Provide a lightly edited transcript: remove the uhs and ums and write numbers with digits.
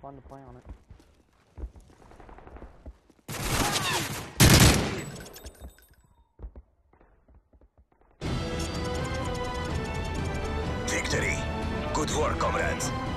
fun to play on it. Victory. Good work, comrades.